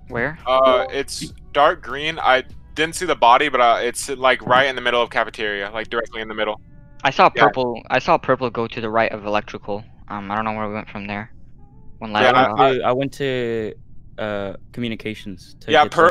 Where? It's dark green. I didn't see the body, but it's like right in the middle of cafeteria, like directly in the middle. I saw Yeah. purple. I saw purple go to the right of electrical. I don't know where we went from there. When Yeah, last. I went to communications to yeah, get the